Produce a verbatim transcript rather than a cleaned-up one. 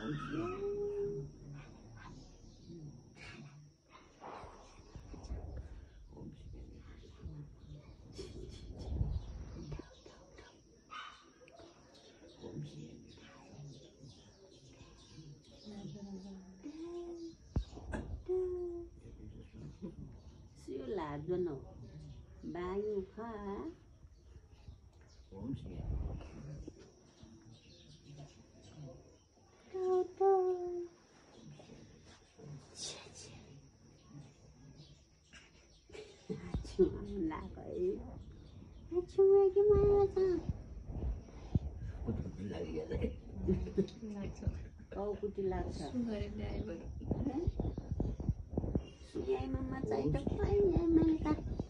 siêu là dân nổ bao nhiêu khá đâu đâu chúng ăn là vậy chúng ai cái mai sao kau kuti लाग्छ सुगाई मम्मा चाहिँ त पाइँदैन मैले त